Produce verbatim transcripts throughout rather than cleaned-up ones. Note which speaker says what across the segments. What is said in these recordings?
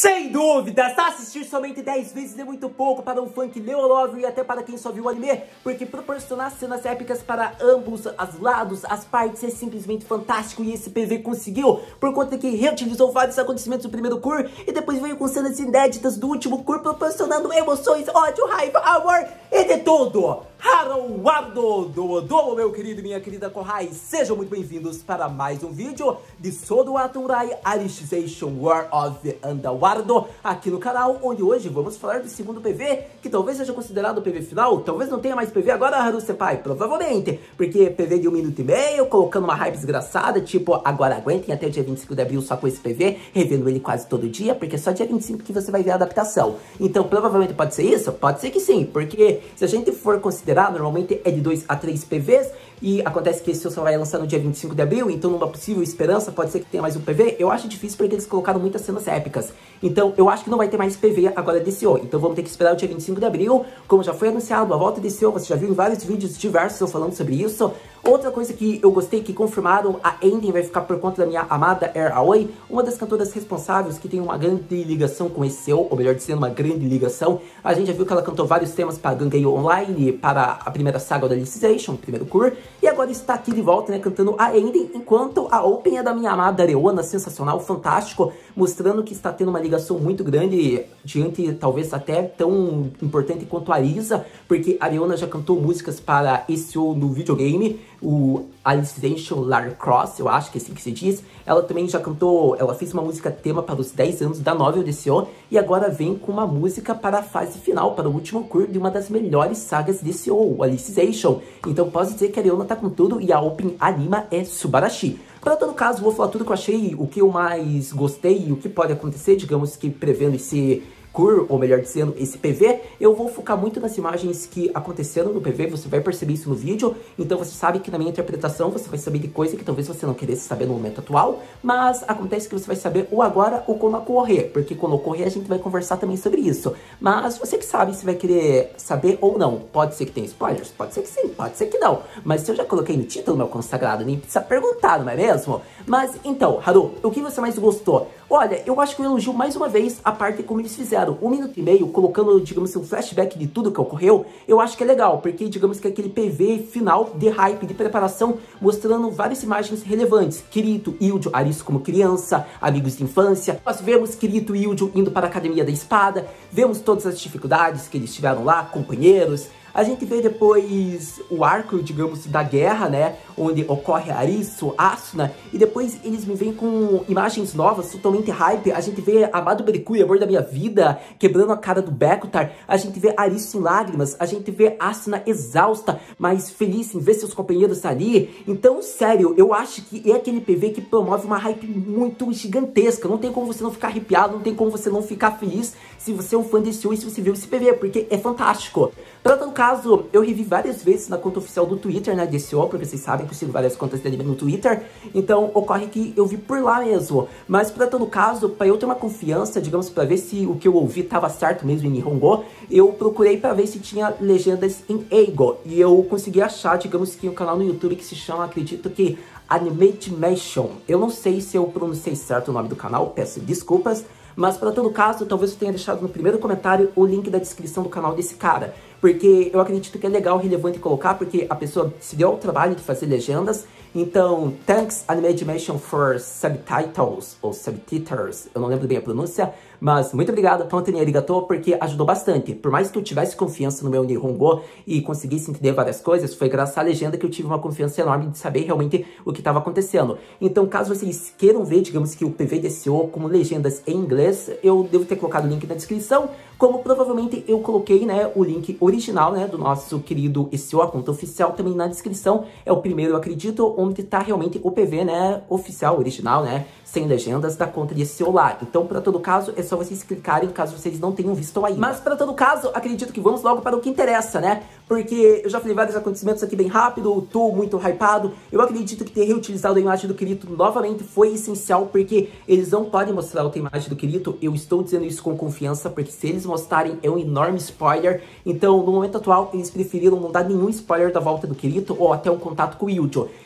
Speaker 1: Sem dúvidas, assistir somente dez vezes é muito pouco para um fã que leu a lore e até para quem só viu o anime, porque proporcionar cenas épicas para ambos os lados, as partes, é simplesmente fantástico. E esse P V conseguiu, por conta que reutilizou vários acontecimentos do primeiro Cour e depois veio com cenas inéditas do último Cour, proporcionando emoções, ódio, raiva, amor e de tudo. Haruardo do Odomo, meu querido e minha querida Kohai, sejam muito bem-vindos para mais um vídeo de Sword Art Online Alicization War of Underworld aqui no canal, onde hoje vamos falar do segundo P V, que talvez seja considerado o P V final, talvez não tenha mais P V agora, Haru Senpai, provavelmente, porque P V de um minuto e meio, colocando uma hype desgraçada, tipo, agora aguentem até o dia vinte e cinco de abril só com esse P V, revendo ele quase todo dia, porque só dia vinte e cinco que você vai ver a adaptação. Então, provavelmente pode ser isso? Pode ser que sim, porque se a gente for considerar, normalmente é de dois a três P Vs, e acontece que esse só vai lançar no dia vinte e cinco de abril, então numa possível esperança pode ser que tenha mais um P V. Eu acho difícil porque eles colocaram muitas cenas épicas, então eu acho que não vai ter mais P V agora desse O, então vamos ter que esperar o dia vinte e cinco de abril, como já foi anunciado, a volta desse O, você já viu em vários vídeos diversos eu falando sobre isso. Outra coisa que eu gostei, que confirmaram, a ending vai ficar por conta da minha amada Air Aoi, uma das cantoras responsáveis que tem uma grande ligação com esse O, ou melhor dizendo, uma grande ligação. A gente já viu que ela cantou vários temas para Gangueio Online, para a primeira saga da Alicization, o primeiro Cour, e agora está aqui de volta, né, cantando a ending, enquanto a Open é da minha amada Areona, sensacional, fantástico, mostrando que está tendo uma ligação muito grande, diante, talvez até tão importante quanto a Arisa, porque a Areona já cantou músicas para esse O no videogame, o Alicization Lara Cross, eu acho que é assim que se diz. Ela também já cantou, ela fez uma música tema para os dez anos da novel desse O, e agora vem com uma música para a fase final, para o último Cour de uma das melhores sagas desse O, o Alicization. Então posso dizer que a Areona tá com tudo e a Open anima é Subarashi. Para todo caso, vou falar tudo que eu achei, o que eu mais gostei e o que pode acontecer, digamos que prevendo esse Cour, ou melhor dizendo, esse P V. Eu vou focar muito nas imagens que aconteceram no P V, você vai perceber isso no vídeo, então você sabe que na minha interpretação você vai saber de coisa que talvez você não queresse saber no momento atual, mas acontece que você vai saber ou agora ou quando ocorrer, porque quando ocorrer a gente vai conversar também sobre isso, mas você que sabe se vai querer saber ou não. Pode ser que tenha spoilers, pode ser que sim, pode ser que não, mas se eu já coloquei no título, meu consagrado, nem precisa perguntar, não é mesmo? Mas então, Haru, o que você mais gostou? Olha, eu acho que eu elogio mais uma vez a parte como eles fizeram, um minuto e meio, colocando, digamos, um flashback de tudo que ocorreu. Eu acho que é legal, porque, digamos que aquele P V final de hype, de preparação, mostrando várias imagens relevantes. Kirito e Yujo, Arisu como criança, amigos de infância. Nós vemos Kirito e Yujo indo para a Academia da Espada, vemos todas as dificuldades que eles tiveram lá, companheiros. A gente vê depois o arco, digamos, da guerra, né, onde ocorre Arisu, Asuna, e depois eles me vêm com imagens novas, totalmente hype. A gente vê Amado Berikui, amor da minha vida, quebrando a cara do Bekutar. A gente vê Arisu em lágrimas, a gente vê Asuna exausta, mas feliz em ver seus companheiros ali. Então, sério, eu acho que é aquele P V que promove uma hype muito gigantesca. Não tem como você não ficar arrepiado, não tem como você não ficar feliz se você é um fã desse O e se você viu esse P V, porque é fantástico. Para todo caso, eu revi várias vezes na conta oficial do Twitter, né, desse O, porque vocês sabem que eu sigo várias contas de anime no Twitter, então ocorre que eu vi por lá mesmo. Mas para todo caso, para eu ter uma confiança, digamos, para ver se o que eu ouvi tava certo mesmo em Nihongo, eu procurei para ver se tinha legendas em Eigo, e eu consegui achar, digamos que um canal no YouTube que se chama, acredito que Animation. Eu não sei se eu pronunciei certo o nome do canal, peço desculpas, mas para todo caso, talvez eu tenha deixado no primeiro comentário o link da descrição do canal desse cara, porque eu acredito que é legal, relevante colocar, porque a pessoa se deu ao trabalho de fazer legendas. Então, thanks Animation for subtitles, ou subtitles, eu não lembro bem a pronúncia, mas muito obrigado, Tonten Arigato, porque ajudou bastante. Por mais que eu tivesse confiança no meu Nihongo e conseguisse entender várias coisas, foi graças à legenda que eu tive uma confiança enorme de saber realmente o que estava acontecendo. Então, caso vocês queiram ver, digamos que o P V desse O como legendas em inglês, eu devo ter colocado o link na descrição, como provavelmente eu coloquei, né, o link original, né, do nosso querido esse O, a conta oficial, também na descrição. É o primeiro, eu acredito, onde tá realmente o P V, né, oficial, original, né, sem legendas da conta de esse O lá. Então, para todo caso, é só vocês clicarem caso vocês não tenham visto ainda. Mas, para todo caso, acredito que vamos logo para o que interessa, né? Porque eu já falei vários acontecimentos aqui bem rápido, tô muito hypado. Eu acredito que ter reutilizado a imagem do Kirito novamente foi essencial, porque eles não podem mostrar outra imagem do Kirito. Eu estou dizendo isso com confiança, porque se eles mostrarem é um enorme spoiler. Então, no momento atual, eles preferiram não dar nenhum spoiler da volta do Kirito ou até um contato com o Yujo.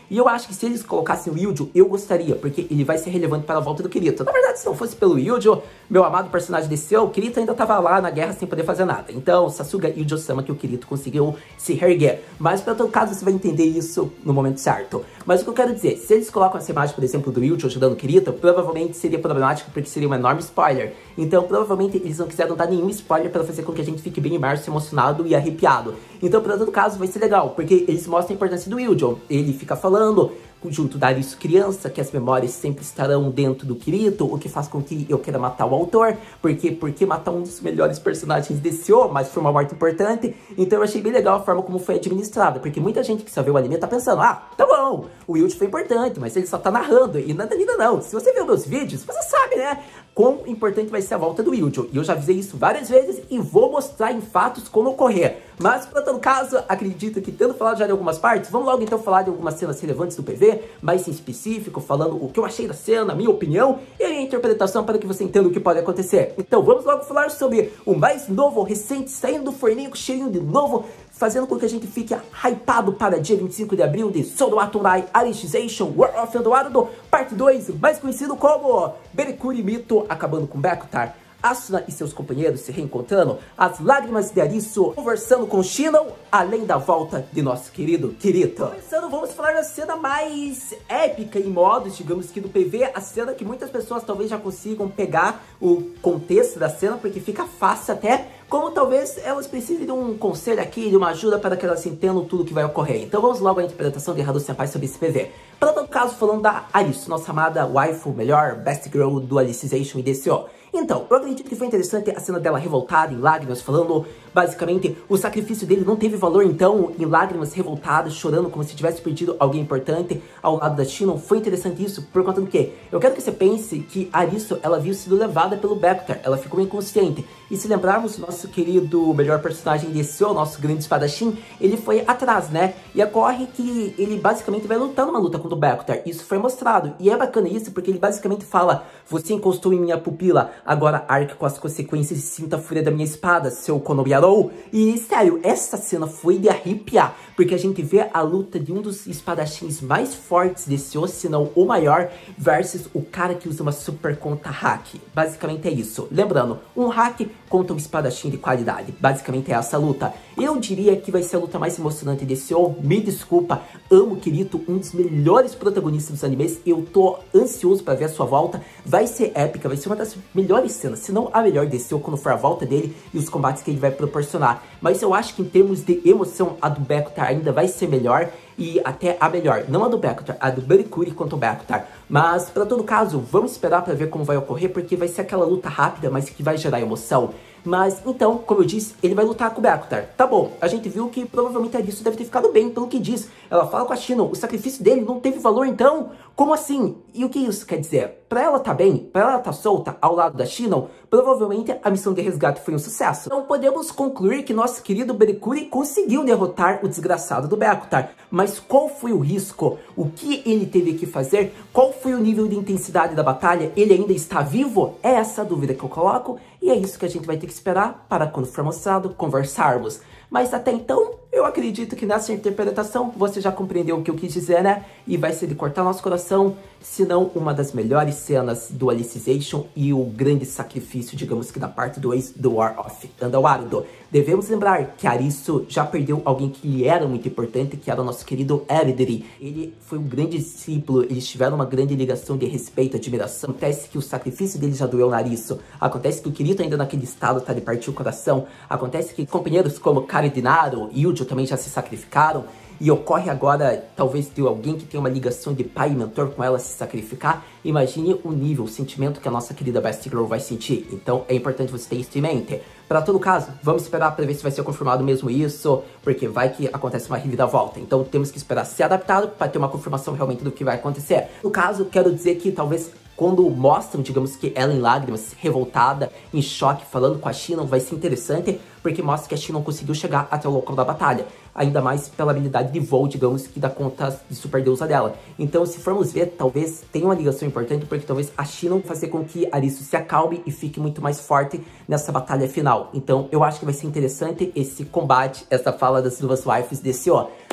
Speaker 1: E eu acho que se eles colocassem o Yujo, eu gostaria, porque ele vai ser relevante para a volta do Kirito. Na verdade, se não fosse pelo Yujo, meu amado personagem desceu, o Kirito ainda tava lá na guerra sem poder fazer nada. Então, Sasuga Yujo-sama que o Kirito conseguiu se reerguer. Mas, para todo caso, você vai entender isso no momento certo. Mas o que eu quero dizer, se eles colocam essa imagem, por exemplo, do Yujo ajudando o Kirito, provavelmente seria problemático, porque seria um enorme spoiler. Então, provavelmente, eles não quiseram dar nenhum spoiler para fazer com que a gente fique bem imerso, emocionado e arrepiado. Então, para todo caso, vai ser legal, porque eles mostram a importância do Yujo. Ele fica falando, junto da Arisu criança, que as memórias sempre estarão dentro do Kirito, o que faz com que eu queira matar o autor, porque porque matar um dos melhores personagens desse O, mas foi uma morte importante. Então eu achei bem legal a forma como foi administrada, porque muita gente que só vê o anime tá pensando, ah, tá bom, o Yuji foi importante, mas ele só tá narrando, e nada ainda não. Se você viu meus vídeos, você sabe, né, quão importante vai ser a volta do Yuji. E eu já avisei isso várias vezes e vou mostrar em fatos como ocorrer. Mas, para todo caso, acredito que tendo falado já de algumas partes, vamos logo então falar de algumas cenas relevantes do P V, mais em específico, falando o que eu achei da cena, a minha opinião e a minha interpretação para que você entenda o que pode acontecer. Então, vamos logo falar sobre o mais novo, recente, saindo do forninho com cheirinho de novo, fazendo com que a gente fique hypado para dia vinte e cinco de abril de Sword Art Online Alicization War of Eldorado, parte dois, mais conhecido como Berekuri Mito acabando com Byakutar. Asuna e seus companheiros se reencontrando, as lágrimas de Arisu conversando com Shinon, além da volta de nosso querido Kirito. Começando, vamos falar da cena mais épica em modos, digamos que do P V, a cena que muitas pessoas talvez já consigam pegar o contexto da cena, porque fica fácil até, como talvez elas precisem de um conselho aqui, de uma ajuda para que elas entendam tudo que vai ocorrer. Então vamos logo à interpretação de Haru Senpai sobre esse P V. Para todo caso, falando da Arisu, nossa amada waifu, melhor, best girl do Alicization e D C O. Então, eu acredito que foi interessante a cena dela revoltada, em lágrimas, falando, basicamente, o sacrifício dele não teve valor, então, em lágrimas, revoltadas, chorando como se tivesse perdido alguém importante ao lado da Shinon. Foi interessante isso, por conta do quê? Eu quero que você pense que a Arisu, ela viu sido levada pelo Byakutar, ela ficou inconsciente. E se lembrarmos, nosso querido melhor personagem desse, o nosso grande espadachim, ele foi atrás, né? E ocorre que ele basicamente vai lutar numa luta contra o Byakutar. Isso foi mostrado. E é bacana isso, porque ele basicamente fala, você encostou em minha pupila, agora arque com as consequências e sinta a fúria da minha espada, seu Konobi Yarou. E, sério, essa cena foi de arrepiar, porque a gente vê a luta de um dos espadachins mais fortes desse O, se não o maior, versus o cara que usa uma super conta hack. Basicamente é isso. Lembrando, um hack contra um espadachim de qualidade. Basicamente é essa luta. Eu diria que vai ser a luta mais emocionante desse O. Me desculpa, amo Kirito, um dos melhores protagonistas dos animes. Eu tô ansioso para ver a sua volta. Vai ser épica, vai ser uma das melhores cenas, se não a melhor desse O, quando for a volta dele e os combates que ele vai proporcionar. Mas eu acho que em termos de emoção, a do Byakutar ainda vai ser melhor. E até a melhor, não a do Byakutar, a do Berekuri contra o Byakutar. Mas, para todo caso, vamos esperar para ver como vai ocorrer, porque vai ser aquela luta rápida, mas que vai gerar emoção. Mas, então, como eu disse, ele vai lutar com o Byakutar. Tá bom, a gente viu que provavelmente a Arisu deve ter ficado bem, pelo que diz. Ela fala com a Shinon, o sacrifício dele não teve valor, então? Como assim? E o que isso quer dizer? Pra ela tá bem, pra ela tá solta ao lado da Shinon, provavelmente a missão de resgate foi um sucesso. Então podemos concluir que nosso querido Berekuri conseguiu derrotar o desgraçado do Byakutar. Mas qual foi o risco? O que ele teve que fazer? Qual foi o nível de intensidade da batalha? Ele ainda está vivo? É essa a dúvida que eu coloco. E é isso que a gente vai ter que esperar para, quando for mostrado, conversarmos. Mas até então, eu acredito que nessa interpretação você já compreendeu o que eu quis dizer, né? E vai ser de cortar nosso coração, se não uma das melhores cenas do Alicization e o grande sacrifício, digamos que da parte dois do War of Eldorado. Devemos lembrar que Arisu já perdeu alguém que lhe era muito importante, que era o nosso querido Eridiri. Ele foi um grande discípulo, eles tiveram uma grande ligação de respeito e admiração. Acontece que o sacrifício dele já doeu no Arisu. Acontece que o Kirito ainda naquele estado tá de partir o coração. Acontece que companheiros como Karidinaro e Yujo também já se sacrificaram. E ocorre agora, talvez, de alguém que tem uma ligação de pai e mentor com ela se sacrificar. Imagine o nível, o sentimento que a nossa querida Best Girl vai sentir. Então é importante você ter isso em mente. Para todo caso, vamos esperar para ver se vai ser confirmado mesmo isso, porque vai que acontece uma reviravolta. Então temos que esperar ser adaptado para ter uma confirmação realmente do que vai acontecer. No caso, quero dizer que talvez quando mostram, digamos que ela em lágrimas, revoltada, em choque, falando com a Shinon, vai ser interessante, porque mostra que a Shinon conseguiu chegar até o local da batalha. Ainda mais pela habilidade de voo, digamos, que dá conta de super deusa dela. Então, se formos ver, talvez tenha uma ligação importante, porque talvez a Shinon fazer com que Arisu se acalme e fique muito mais forte nessa batalha final. Então, eu acho que vai ser interessante esse combate, essa fala das duas waifus desse O.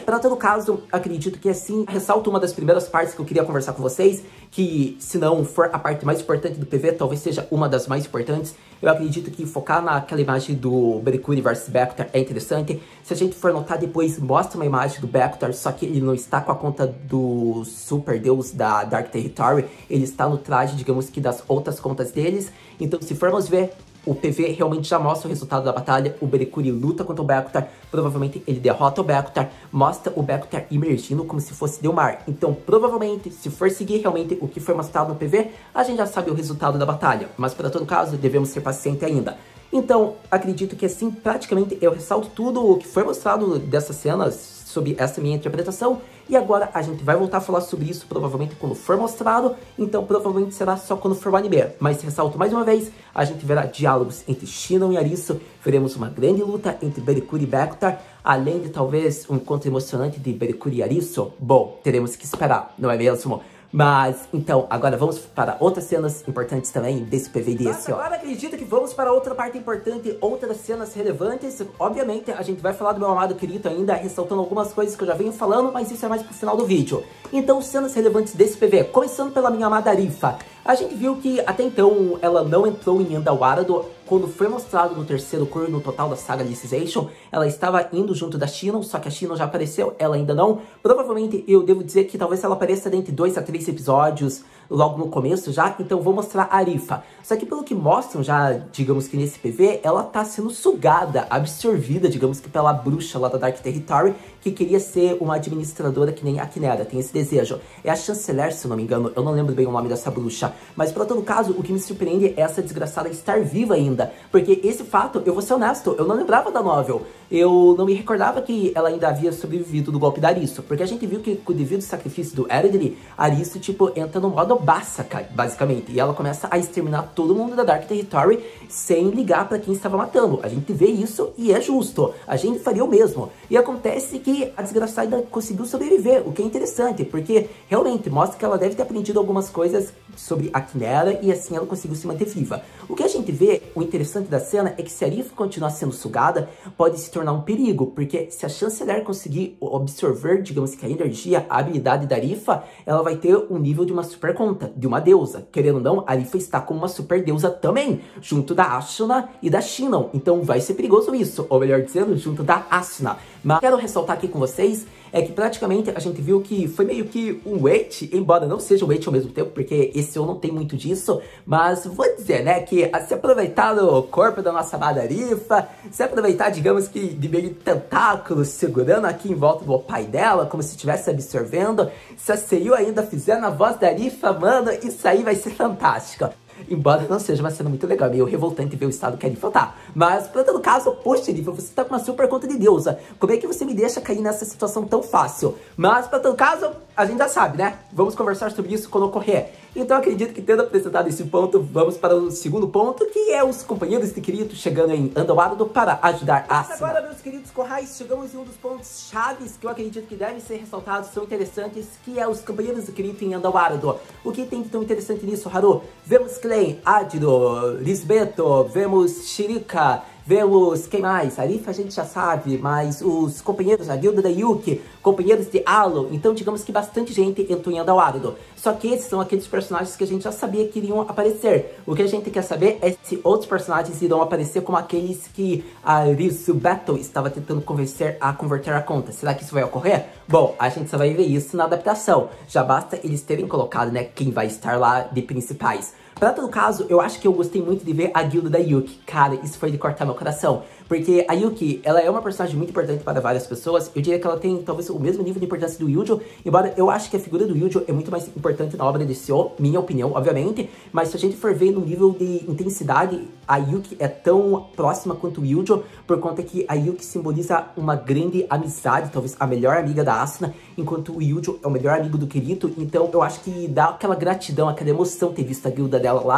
Speaker 1: Para todo caso, acredito que assim, ressalto uma das primeiras partes que eu queria conversar com vocês, que se não for a parte mais importante do P V, talvez seja uma das mais importantes. Eu acredito que focar naquela imagem do Berekuri versus Bector é interessante. Se a gente for notar depois, mostra uma imagem do Bector, só que ele não está com a conta do Super Deus da Dark Territory, ele está no traje, digamos que das outras contas deles. Então, se formos ver, o P V realmente já mostra o resultado da batalha. O Berekuri luta contra o Bector, provavelmente ele derrota o Bector, mostra o Bector emergindo como se fosse Delmar. Então, provavelmente, se for seguir realmente o que foi mostrado no P V, a gente já sabe o resultado da batalha. Mas, para todo caso, devemos ser pacientes ainda. Então, acredito que assim, praticamente eu ressalto tudo o que foi mostrado dessas cenas, sobre essa minha interpretação, e agora a gente vai voltar a falar sobre isso provavelmente quando for mostrado, então provavelmente será só quando for o anime. Mas ressalto mais uma vez, a gente verá diálogos entre Shinon e Arisu, veremos uma grande luta entre Berekuri e Bector, além de talvez um encontro emocionante de Berekuri e Arisu. Bom, teremos que esperar, não é mesmo? Mas, então, agora vamos para outras cenas importantes também desse P V desse, ó. Agora acredito que vamos para outra parte importante, outras cenas relevantes. Obviamente, a gente vai falar do meu amado Kirito ainda, ressaltando algumas coisas que eu já venho falando, mas isso é mais pro final do vídeo. Então, cenas relevantes desse P V, começando pela minha amada Arifa. A gente viu que, até então, ela não entrou em Andawara quando foi mostrado no terceiro curso no total da saga Alicization. Ela estava indo junto da Shinon, só que a Shinon já apareceu, ela ainda não. Provavelmente, eu devo dizer que talvez ela apareça dentro de dois a três episódios, logo no começo já, então vou mostrar a Arifa. Só que pelo que mostram já, digamos que nesse P V, ela tá sendo sugada, absorvida, digamos que pela bruxa lá da Dark Territory, que queria ser uma administradora que nem a Quinera, tem esse desejo. É a Chanceler, se eu não me engano, eu não lembro bem o nome dessa bruxa. Mas pra todo caso, o que me surpreende é essa desgraçada estar viva ainda. Porque esse fato, eu vou ser honesto, eu não lembrava da novel. Eu não me recordava que ela ainda havia sobrevivido do golpe da Arisu. Porque a gente viu que, com o devido sacrifício do Erdely, a Arisu, tipo, entra no modo Basaka, basicamente. E ela começa a exterminar todo mundo da Dark Territory sem ligar pra quem estava matando. A gente vê isso e é justo. A gente faria o mesmo. E acontece que a desgraçada conseguiu sobreviver, o que é interessante, porque realmente mostra que ela deve ter aprendido algumas coisas sobre a Quinera e assim ela conseguiu se manter viva. O que a gente vê, o interessante da cena, é que se a Arifa continuar sendo sugada, pode se tornar um perigo, porque se a Chanceler conseguir absorver, digamos que a energia, a habilidade da Arifa, ela vai ter um nível de uma super conta, de uma deusa. Querendo ou não, a Arifa está como uma super deusa também, junto da Ashuna e da Shinon. Então vai ser perigoso isso, ou melhor dizendo, junto da Asuna. Mas quero ressaltar aqui com vocês é que praticamente a gente viu que foi meio que um wait, embora não seja um wait ao mesmo tempo, porque esse eu não tenho muito disso, mas vou dizer, né, que a se aproveitar do corpo da nossa amada Arifa, se aproveitar, digamos que, de meio de tentáculos segurando aqui em volta do pai dela, como se estivesse absorvendo, se a Seiyu ainda fizer na voz da Arifa, mano, isso aí vai ser fantástico. Embora não seja uma cena muito legal, meio revoltante ver o estado que a Arifa tá. Mas, pra todo caso, poxa, Arifa, você tá com uma super conta de deusa. Como é que você me deixa cair nessa situação tão fácil? Mas, pra todo caso, a gente já sabe, né? Vamos conversar sobre isso quando ocorrer. Então, acredito que tendo apresentado esse ponto, vamos para o segundo ponto, que é os companheiros de Kirito chegando em Andawara para ajudar a Asuna. Agora, meus queridos corrais, chegamos em um dos pontos chaves que eu acredito que devem ser ressaltados, são interessantes, que é os companheiros de Kirito em Andawara. O que tem de tão interessante nisso, Haru? Vemos Klein, Adiro, Lisbeto, vemos Shirika, vemos, quem mais? Arifa a gente já sabe, mas os companheiros, a guilda da Yuki, companheiros de Alo, então digamos que bastante gente entrou em Andawara. Só que esses são aqueles personagens que a gente já sabia que iriam aparecer. O que a gente quer saber é se outros personagens irão aparecer como aqueles que a Arisu Battle estava tentando convencer a converter a conta. Será que isso vai ocorrer? Bom, a gente só vai ver isso na adaptação. Já basta eles terem colocado, né, quem vai estar lá de principais. Pra todo caso, eu acho que eu gostei muito de ver a guilda da Yuki. Cara, isso foi de cortar meu coração. Porque a Yuki, ela é uma personagem muito importante para várias pessoas. Eu diria que ela tem, talvez, o mesmo nível de importância do Yujo. Embora eu acho que a figura do Yujo é muito mais importante na obra de Seo, minha opinião, obviamente. Mas se a gente for ver no nível de intensidade, a Yuki é tão próxima quanto o Yujo, por conta que a Yuki simboliza uma grande amizade, talvez a melhor amiga da Asuna, enquanto o Yujo é o melhor amigo do Kirito. Então eu acho que dá aquela gratidão, aquela emoção ter visto a guilda dela lá,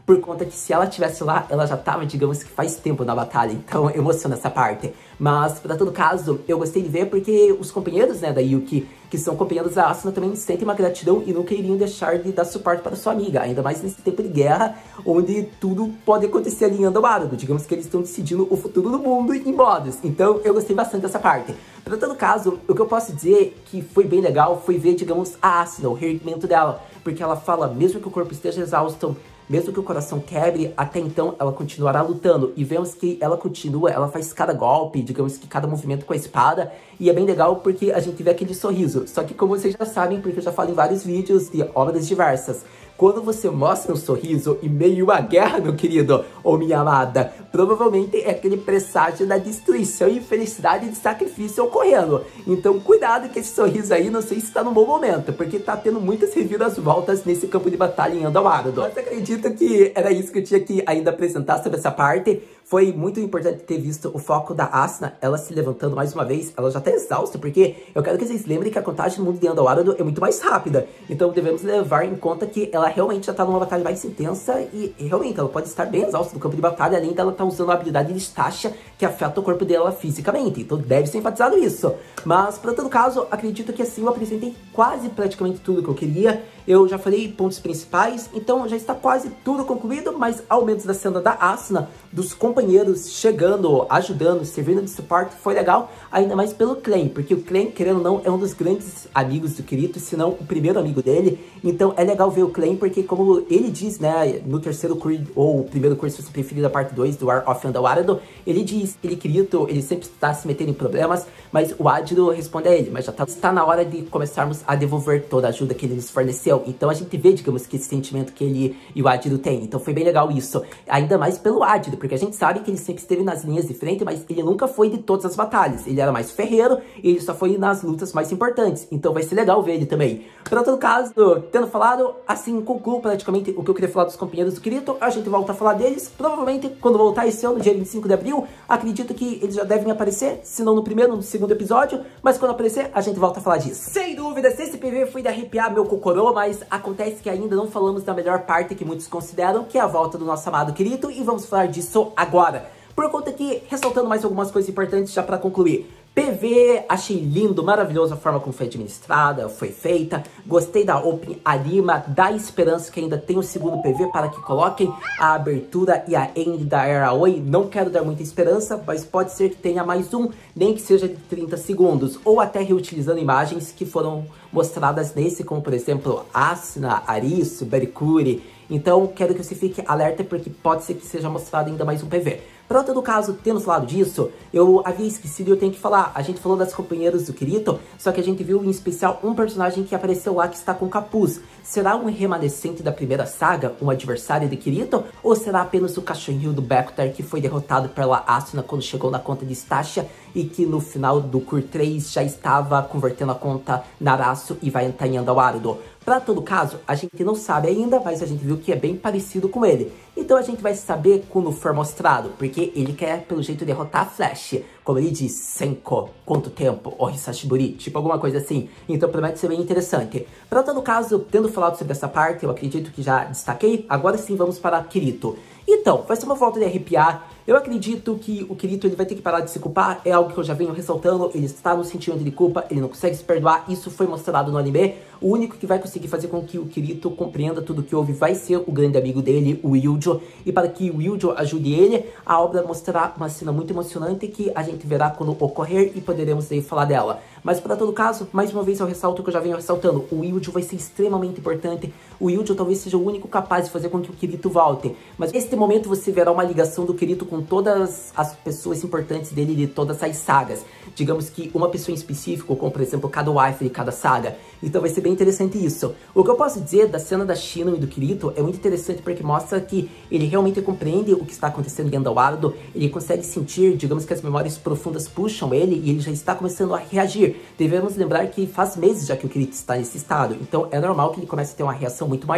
Speaker 1: por conta que se ela estivesse lá, ela já tava, digamos que faz tempo na batalha, então emociona essa parte. Mas, pra todo caso, eu gostei de ver porque os companheiros, né, da Yuki, que são companheiros da Asuna, também sentem uma gratidão e nunca iriam deixar de dar suporte para sua amiga, ainda mais nesse tempo de guerra, onde tudo pode acontecer ali em Andobárado. Digamos que eles estão decidindo o futuro do mundo em modos, então eu gostei bastante dessa parte. Pra todo caso, o que eu posso dizer que foi bem legal foi ver, digamos, a Asuna, o reerguimento dela, porque ela fala, mesmo que o corpo esteja exausto, mesmo que o coração quebre, até então ela continuará lutando. E vemos que ela continua, ela faz cada golpe, digamos que cada movimento com a espada. E é bem legal porque a gente vê aquele sorriso. Só que como vocês já sabem, porque eu já falo em vários vídeos de obras diversas, quando você mostra um sorriso em meio à guerra, meu querido ou minha amada, provavelmente é aquele presságio da destruição e felicidade de sacrifício ocorrendo. Então cuidado que esse sorriso aí, não sei se está num bom momento, porque tá tendo muitas reviravoltas nesse campo de batalha em Andobárado. Mas acredito que era isso que eu tinha que ainda apresentar sobre essa parte. Foi muito importante ter visto o foco da Asuna, ela se levantando mais uma vez. Ela já tá exausta, porque eu quero que vocês lembrem que a contagem no mundo de Andobárado é muito mais rápida. Então devemos levar em conta que ela realmente já tá numa batalha mais intensa e, e realmente ela pode estar bem exausta no campo de batalha, além dela estar usando a habilidade de Stasha, que afeta o corpo dela fisicamente. Então deve ser enfatizado isso. Mas, para todo caso, acredito que assim eu apresentei quase praticamente tudo que eu queria. Eu já falei pontos principais, então já está quase tudo concluído, mas ao menos da cena da Asuna, dos companheiros chegando, ajudando, servindo de suporte, foi legal, ainda mais pelo Clan, porque o Clan, querendo ou não, é um dos grandes amigos do Kirito, se não o primeiro amigo dele, então é legal ver o Clan, porque como ele diz, né, no terceiro curso, ou o primeiro curso, se você preferir, da parte dois do War of Andobárado, ele diz, ele Kirito, ele sempre está se metendo em problemas, mas o Ágiro responde a ele, mas já tá, está na hora de começarmos a devolver toda a ajuda que ele nos forneceu. Então a gente vê, digamos, que esse sentimento que ele e o Ágiro têm. Então foi bem legal isso. Ainda mais pelo Ágiro, porque a gente sabe que ele sempre esteve nas linhas de frente, mas ele nunca foi de todas as batalhas. Ele era mais ferreiro e ele só foi nas lutas mais importantes. Então vai ser legal ver ele também. Para todo caso, tendo falado, assim concluo praticamente o que eu queria falar dos companheiros do Kirito. A gente volta a falar deles. Provavelmente quando voltar esse ano, dia vinte e cinco de abril, acredito que eles já devem aparecer, se não no primeiro, no segundo episódio. Mas quando aparecer, a gente volta a falar disso. Sem dúvida, esse P V foi de arrepiar meu cocorô, mas acontece que ainda não falamos da melhor parte que muitos consideram, que é a volta do nosso amado Kirito, e vamos falar disso agora. Por conta que, ressaltando mais algumas coisas importantes já para concluir. P V, achei lindo, maravilhoso a forma como foi administrada, foi feita. Gostei da Open Arima, dá esperança que ainda tem um segundo P V para que coloquem a abertura e a end da Era Oi. Não quero dar muita esperança, mas pode ser que tenha mais um, nem que seja de trinta segundos. Ou até reutilizando imagens que foram mostradas nesse, como por exemplo, Asuna, Arisu, Berikuri. Então quero que você fique alerta porque pode ser que seja mostrado ainda mais um P V. Para todo caso, tendo falado disso, eu havia esquecido e eu tenho que falar. A gente falou das companheiras do Kirito, só que a gente viu em especial um personagem que apareceu lá que está com capuz. Será um remanescente da primeira saga, um adversário de Kirito? Ou será apenas o cachorrinho do Bekutar que foi derrotado pela Asuna quando chegou na conta de Stasha e que no final do Cur três já estava convertendo a conta Narasu e vai entrar em Andobárado? Para todo caso, a gente não sabe ainda, mas a gente viu que é bem parecido com ele. Então a gente vai saber quando for mostrado, porque ele quer, pelo jeito, derrotar a Flash. Como ele diz, Senko, quanto tempo? Ou Hisashiburi, tipo alguma coisa assim. Então promete ser bem interessante. Para todo caso, tendo falado sobre essa parte, eu acredito que já destaquei. Agora sim, vamos para Kirito. Então, vai ser uma volta de arrepiar. Eu acredito que o Kirito ele vai ter que parar de se culpar, é algo que eu já venho ressaltando, ele está no sentimento de culpa, ele não consegue se perdoar, isso foi mostrado no anime. O único que vai conseguir fazer com que o Kirito compreenda tudo o que houve vai ser o grande amigo dele, o Yujo. E para que o Yujo ajude ele, a obra mostrará uma cena muito emocionante que a gente verá quando ocorrer e poderemos aí falar dela. Mas para todo caso, mais uma vez eu ressalto o que eu já venho ressaltando, o Yujo vai ser extremamente importante. O Yujo talvez seja o único capaz de fazer com que o Kirito volte. Mas neste momento você verá uma ligação do Kirito com todas as pessoas importantes dele de todas as sagas. Digamos que uma pessoa em específico, como por exemplo cada wife de cada saga. Então vai ser bem interessante isso. O que eu posso dizer da cena da Shinon e do Kirito é muito interessante porque mostra que ele realmente compreende o que está acontecendo em Andobárado. Ele consegue sentir, digamos que as memórias profundas puxam ele e ele já está começando a reagir. Devemos lembrar que faz meses já que o Kirito está nesse estado. Então é normal que ele comece a ter uma reação muito maior.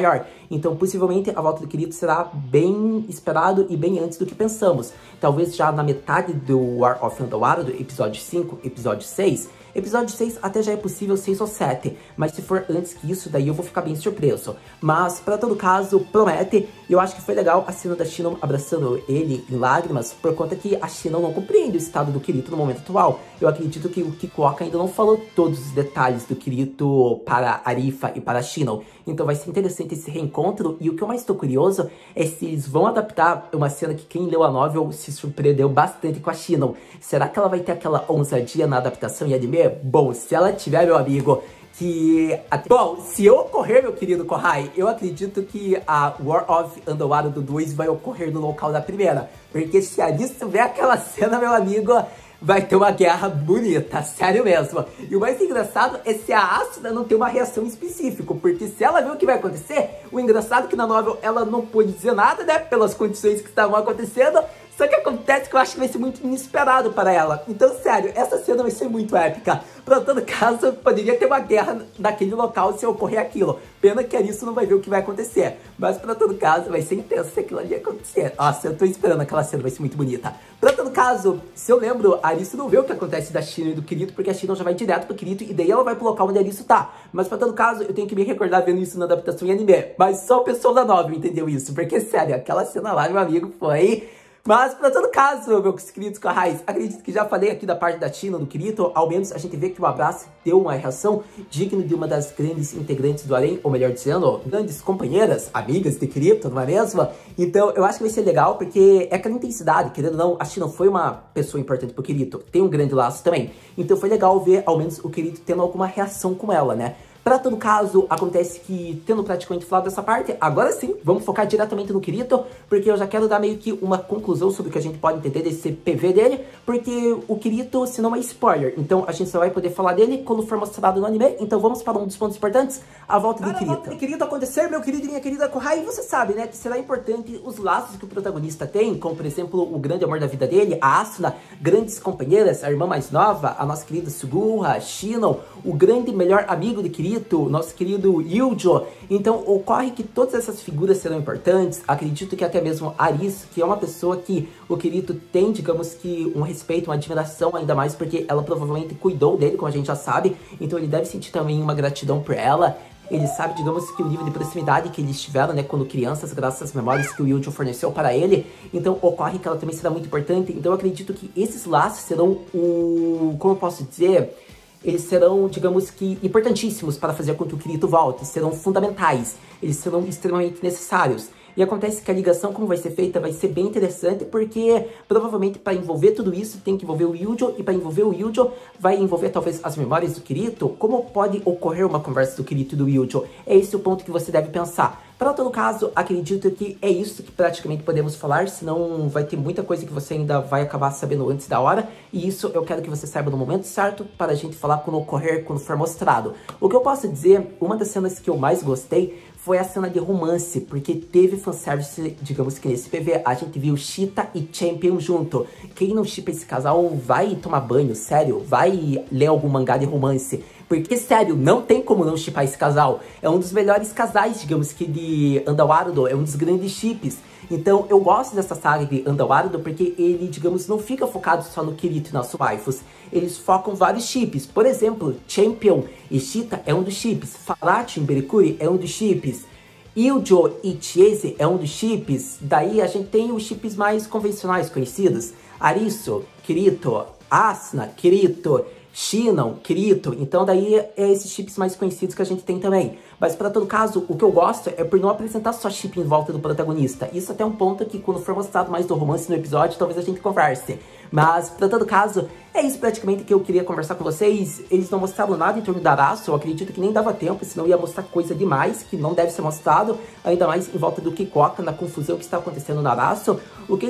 Speaker 1: Então, possivelmente, a volta do Kirito será bem esperado e bem antes do que pensamos. Talvez já na metade do War of Underwater, do episódio cinco, episódio seis. Episódio seis até já é possível, seis ou sete, mas se for antes que isso, daí eu vou ficar bem surpreso. Mas, pra todo caso, promete. Eu acho que foi legal a cena da Shinon abraçando ele em lágrimas, por conta que a Shinon não compreende o estado do Kirito no momento atual. Eu acredito que o Kikuoka ainda não falou todos os detalhes do Kirito para Arifa e para a Shinon. Então vai ser interessante esse reencontro, e o que eu mais estou curioso é se eles vão adaptar uma cena que quem leu a novel se surpreendeu bastante com a Shinon. Será que ela vai ter aquela ousadia na adaptação em anime? Bom, se ela tiver, meu amigo, que... Bom, se ocorrer, meu querido Kohai, eu acredito que a War of Underwater do dois vai ocorrer no local da primeira. Porque se ali tiver aquela cena, meu amigo, vai ter uma guerra bonita, sério mesmo. E o mais engraçado é se a Asuna não tem uma reação específica, porque se ela ver o que vai acontecer, o engraçado é que na novel ela não pôde dizer nada, né, pelas condições que estavam acontecendo. Só que acontece que eu acho que vai ser muito inesperado para ela. Então, sério, essa cena vai ser muito épica. Pra todo caso, poderia ter uma guerra naquele local se ocorrer aquilo. Pena que a Arisu não vai ver o que vai acontecer. Mas pra todo caso, vai ser intenso se aquilo ali acontecer. Nossa, eu tô esperando aquela cena, vai ser muito bonita. Pra todo caso, se eu lembro, a Arisu não vê o que acontece da Shinon e do Kirito, porque a Shinon já vai direto pro Kirito e daí ela vai pro local onde a Arisu tá. Mas pra todo caso, eu tenho que me recordar vendo isso na adaptação em anime. Mas só o pessoal da novel entendeu isso. Porque, sério, aquela cena lá, meu amigo, foi... Mas, pra todo caso, meus queridos Kohais, acredito que já falei aqui da parte da Shinon, do Kirito. Ao menos a gente vê que o abraço deu uma reação digna de uma das grandes integrantes do harém, ou melhor dizendo, grandes companheiras, amigas de Kirito, não é mesmo? Então, eu acho que vai ser legal, porque é aquela intensidade, querendo ou não, a Shinon foi uma pessoa importante pro Kirito, tem um grande laço também. Então foi legal ver, ao menos, o Kirito tendo alguma reação com ela, né? Pra todo caso, acontece que, tendo praticamente falado dessa parte, agora sim, vamos focar diretamente no Kirito, porque eu já quero dar meio que uma conclusão sobre o que a gente pode entender desse P V dele, porque o Kirito, se não é spoiler, então a gente só vai poder falar dele quando for mostrado no anime. Então vamos para um dos pontos importantes, a volta do Kirito. A volta do Kirito acontecer, meu querido e minha querida Kohai, você sabe, né, que será importante os laços que o protagonista tem, como por exemplo, o grande amor da vida dele, a Asuna, grandes companheiras, a irmã mais nova, a nossa querida Suguha, Shinon, o grande melhor amigo de Kirito, nosso querido Yujo. Então ocorre que todas essas figuras serão importantes. Acredito que até mesmo Arisu, que é uma pessoa que o Kirito tem, digamos que, um respeito, uma admiração, ainda mais porque ela provavelmente cuidou dele, como a gente já sabe. Então ele deve sentir também uma gratidão por ela. Ele sabe, digamos que o nível de proximidade que eles tiveram, né, quando crianças, graças às memórias que o Yujo forneceu para ele. Então ocorre que ela também será muito importante. Então eu acredito que esses laços serão o... como eu posso dizer... eles serão, digamos que, importantíssimos para fazer com que o Kirito volte, serão fundamentais, eles serão extremamente necessários. E acontece que a ligação, como vai ser feita, vai ser bem interessante, porque provavelmente para envolver tudo isso tem que envolver o Yujo, e para envolver o Yujo vai envolver talvez as memórias do Kirito. Como pode ocorrer uma conversa do Kirito e do Yujo? É esse o ponto que você deve pensar. Para todo caso, acredito que é isso que praticamente podemos falar, senão vai ter muita coisa que você ainda vai acabar sabendo antes da hora, e isso eu quero que você saiba no momento certo, para a gente falar quando ocorrer, quando for mostrado. O que eu posso dizer, uma das cenas que eu mais gostei foi a cena de romance, porque teve fanservice, digamos que nesse P V, a gente viu Cheetah e Champion junto. Quem não shippa esse casal vai tomar banho, sério, vai ler algum mangá de romance. Porque, sério, não tem como não shippar esse casal. É um dos melhores casais, digamos que de Underwater, é um dos grandes ships. Então, eu gosto dessa saga de Underwater porque ele, digamos, não fica focado só no Kirito e nas waifus. Eles focam vários chips. Por exemplo, Champion e Cheetah é um dos chips. Farachi e Berikuri é um dos chips. Yujo e Chase é um dos chips. Daí a gente tem os chips mais convencionais conhecidos. Arisu, Kirito, Asuna, Kirito, Shinon, Kirito. Então daí é esses chips mais conhecidos que a gente tem também. Mas para todo caso, o que eu gosto é por não apresentar só chip em volta do protagonista. Isso até um ponto que quando for mostrado mais do romance no episódio, talvez a gente converse. Mas para todo caso, é isso praticamente que eu queria conversar com vocês. Eles não mostraram nada em torno da Arasu, eu acredito que nem dava tempo, senão ia mostrar coisa demais que não deve ser mostrado. Ainda mais em volta do Kikuoka, na confusão que está acontecendo na Arasu. O que eles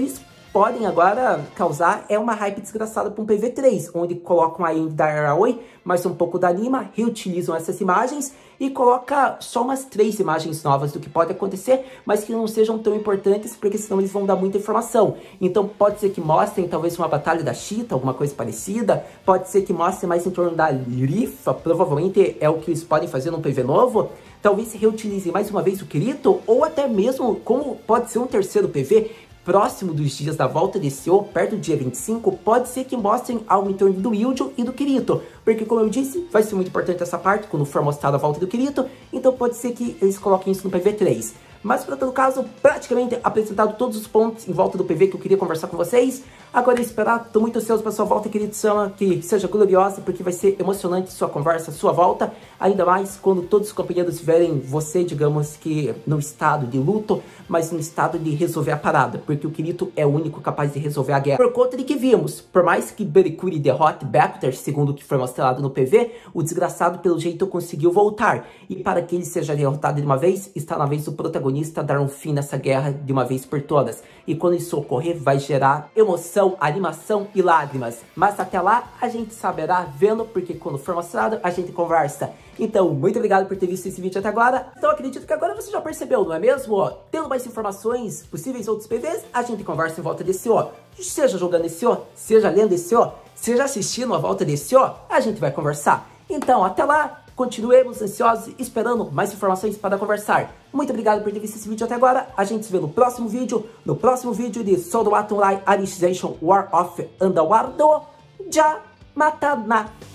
Speaker 1: podem agora causar é uma hype desgraçada para um P V três, onde colocam a end da Aoi, mais um pouco da Anima, reutilizam essas imagens e coloca só umas três imagens novas do que pode acontecer, mas que não sejam tão importantes, porque senão eles vão dar muita informação. Então pode ser que mostrem talvez uma batalha da Cheetah, alguma coisa parecida, pode ser que mostrem mais em torno da Rifa, provavelmente é o que eles podem fazer num P V novo. Talvez reutilizem mais uma vez o Kirito, ou até mesmo, como pode ser um terceiro P V, próximo dos dias da volta desse O, perto do dia vinte e cinco, pode ser que mostrem algo em torno do Ildio e do Kirito, porque como eu disse, vai ser muito importante essa parte, quando for mostrada a volta do Kirito, então pode ser que eles coloquem isso no P V três. Mas para todo caso, praticamente apresentado todos os pontos em volta do P V que eu queria conversar com vocês. Agora é esperar, tô muito ansioso para sua volta, querido Sama, que seja gloriosa, porque vai ser emocionante sua conversa, sua volta, ainda mais quando todos os companheiros verem você, digamos que no estado de luto, mas no estado de resolver a parada, porque o Kirito é o único capaz de resolver a guerra. Por conta de que vimos, por mais que Berikuri derrote Bacter, segundo o que foi mostrado no P V, o desgraçado pelo jeito conseguiu voltar, e para que ele seja derrotado de uma vez, está na vez do protagonista dar um fim nessa guerra de uma vez por todas. E quando isso ocorrer, vai gerar emoção, animação e lágrimas. Mas até lá, a gente saberá vendo, porque quando for mostrado, a gente conversa. Então, muito obrigado por ter visto esse vídeo até agora. Então, acredito que agora você já percebeu, não é mesmo? Tendo mais informações, possíveis outros P Vs, a gente conversa em volta desse O. Seja jogando esse O, seja lendo esse O, seja assistindo a volta desse O, a gente vai conversar. Então, até lá. Continuemos ansiosos, esperando mais informações para conversar. Muito obrigado por ter visto esse vídeo até agora. A gente se vê no próximo vídeo, no próximo vídeo de Sword Art Online Alicization War of Underworld. Já matana!